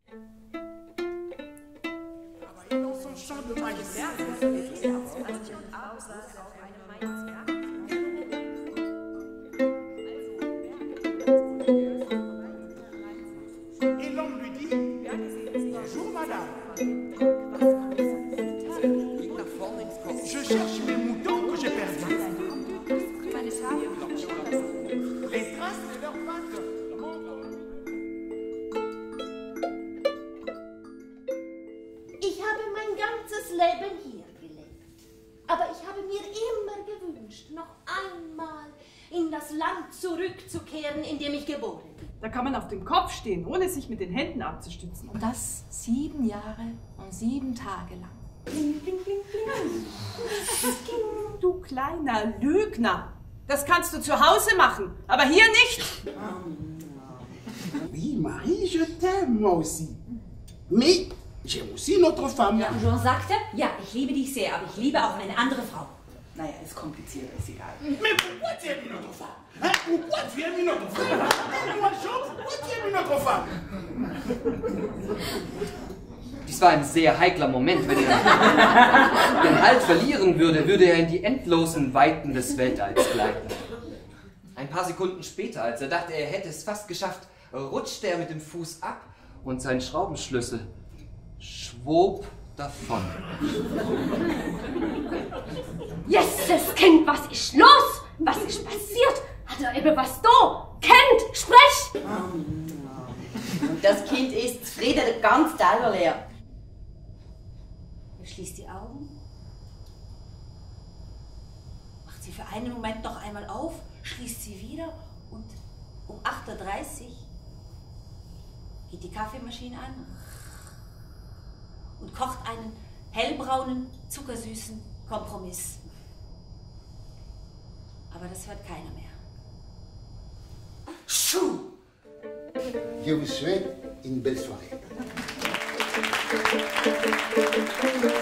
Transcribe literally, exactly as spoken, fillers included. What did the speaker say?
Zurückzukehren, in dem ich geboren bin. Da kann man auf dem Kopf stehen, ohne sich mit den Händen abzustützen. Und das sieben Jahre und sieben Tage lang. Bling, bling, bling, bling. Du kleiner Lügner. Das kannst du zu Hause machen, aber hier nicht. Oui, Marie, je t'aime, moi aussi. Mais j'aime aussi notre femme. Ja, Jean sagte, ja, ich liebe dich sehr, aber ich liebe auch eine andere Frau. Naja, ist kompliziert, ist egal. Mais pourquoi tu aimes une autre femme? Hein? Pourquoi tu aimes une autre femme? Dis-moi, Jean, pourquoi tu aimes une autre femme? Dies war ein sehr heikler Moment. Wenn er den Halt verlieren würde, würde er in die endlosen Weiten des Weltalls gleiten. Ein paar Sekunden später, als er dachte, er hätte es fast geschafft, rutschte er mit dem Fuß ab und sein Schraubenschlüssel schwob davon. Jesus Kind, was ist los? Was ist passiert? Hat er eben was da? Kind, sprech! Das Kind ist zufrieden, ganz leer. Er schließt die Augen, macht sie für einen Moment noch einmal auf, schließt sie wieder und um acht Uhr dreißig geht die Kaffeemaschine an und kocht einen hellbraunen, zuckersüßen Kompromiss. Aber das hört keiner mehr. Chou! Je vous souhaite une belle soirée.